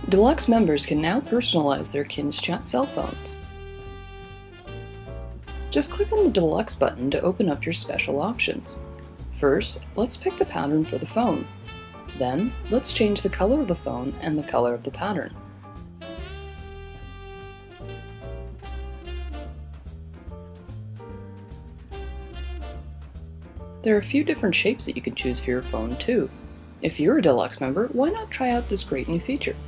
Deluxe members can now personalize their KinzChat cell phones. Just click on the Deluxe button to open up your special options. First, let's pick the pattern for the phone. Then, let's change the color of the phone and the color of the pattern. There are a few different shapes that you can choose for your phone too. If you're a Deluxe member, why not try out this great new feature?